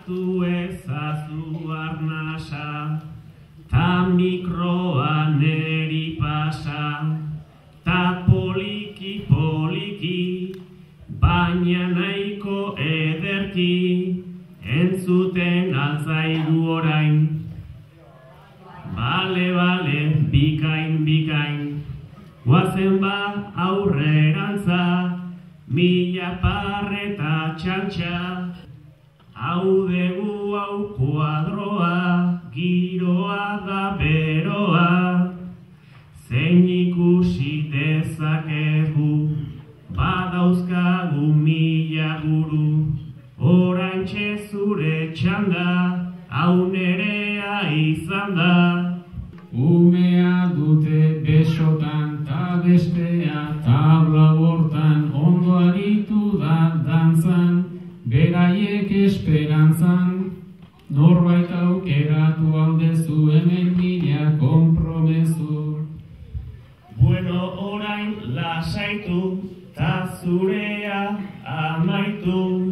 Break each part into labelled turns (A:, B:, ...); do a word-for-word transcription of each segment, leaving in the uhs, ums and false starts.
A: Astu ezazu arnasa, ta mikroa neri pasa, ta poliki poliki, baina nahiko ederki, entzuten altzaigu orain. Bale, bale, bikain, bikain, guazen ba aurrerantza, mila parreta txantxa, hau dugu hau kuadroa, giroa da beroa, zein ikusi dezakegu, badauzkagu mila guru, oraintxe zure txanda, hau nerea izan da.
B: Umea dute besotan ta bestea tabla bortan, ondo aritu da dantzan, beraiek esperantzan, norbait aukeratu aldezu hemen mila konpromezu.
A: Bueno, orain lasaitu, ta zurea amaitu,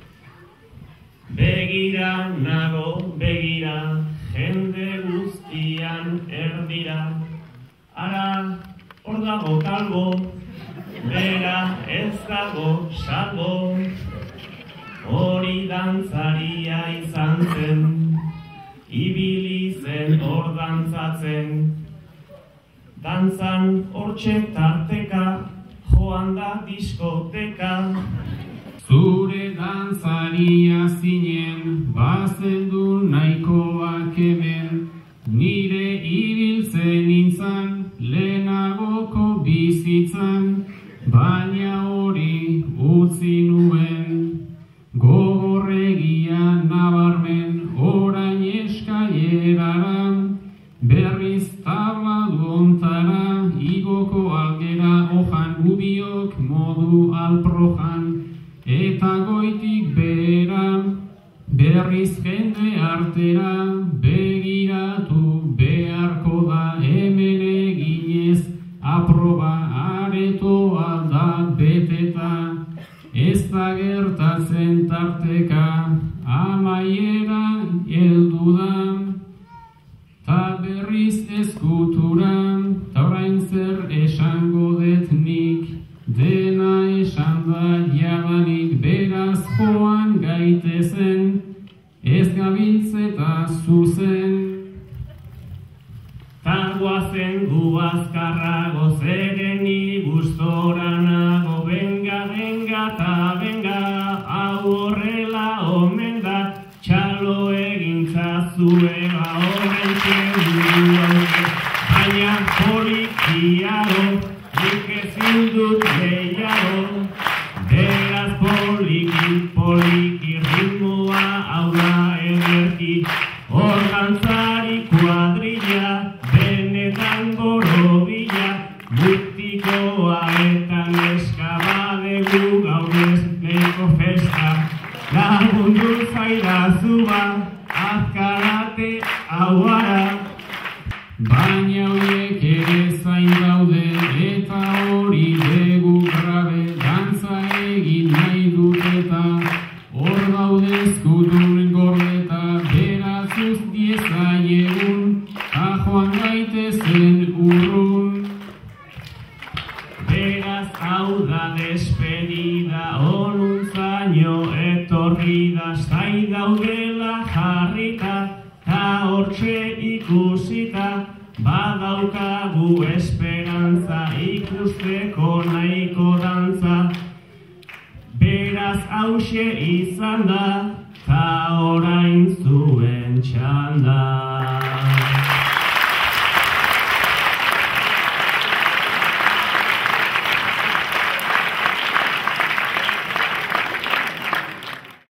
A: begira nago, begira, jende guztian erdira. Ara, hor dago kalbo, bera ez dago salbo, hori dantzaria izan zen, ibili zen hor dantzatzen. Dantzan hortxe tarteka, joan da diskoteka.
B: Zure dantzaria zinen, bazendu nahikoak hemen, nire ibiltzen nintzan, lehenagoko bizitzan, baina hori utzi nuen. Gogorregia nabarmen, orain eskaileraran, berriz tabladu ontara, igoko algera ojan gubiok modu alprojan. Eta goitik behera, berriz jende artera, begiratu beharko da hemen eginez, aproba aretoa da beteta, ez da gertatzen tarteka, amaiera heldu da, ta berriz ezkutura, ta orain zer esango det nik, dena esan da jadanik, beraz joan gaitezen, ez gabiltzeta zuzen.
A: Ta guazen gu azkarrago, zeren niri gustora nago, benga, benga, ta benga, hau horrela omen da, txalo egintzazue ba horren txendu hauke, baina polikiago, nik ezin dut gehiago, beraz poliki, poliki, ritmoa hau da ederki, hor dantzari kuadrilla, benetan borobila, mutikoa eta neska badegu gaur ez neko festa, lagundu zaidazu ba, azkarate hauara. Baina horiek ere zain daude, eta hori begu grabe, dantza egin nahi dut eta, hor daude ezkutun gordeta, beraz uz diezaiegun, ta joan gaitezen urrun. Beraz hau da despedida, onuntzaino etorri da, zain daudela jarrita, ta hortxe ikusita, badaukagu esperantza, ikusteko nahiko dantza. Beraz hause izan da, ta orain zuen txanda.